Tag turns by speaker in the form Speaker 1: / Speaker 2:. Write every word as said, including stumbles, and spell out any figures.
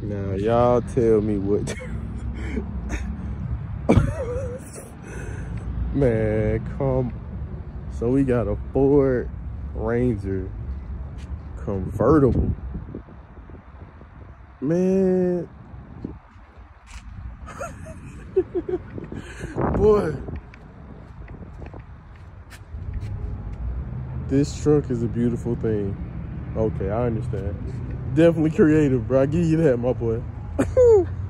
Speaker 1: Now y'all tell me what. Man, come. So we got a Ford Ranger convertible. Man. Boy. This truck is a beautiful thing. Okay, I understand. Definitely creative, bro. I give you that, my boy.